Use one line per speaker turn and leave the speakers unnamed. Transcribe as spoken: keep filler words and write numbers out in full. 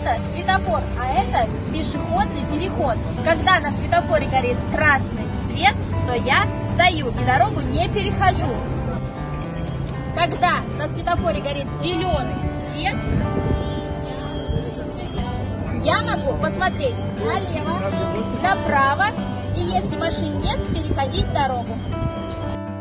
это светофор, а это пешеходный переход. Когда на светофоре горит красный цвет, то я стою и дорогу не перехожу. Когда на светофоре горит зеленый цвет, я могу посмотреть налево, направо, и если машин нет, переходить дорогу.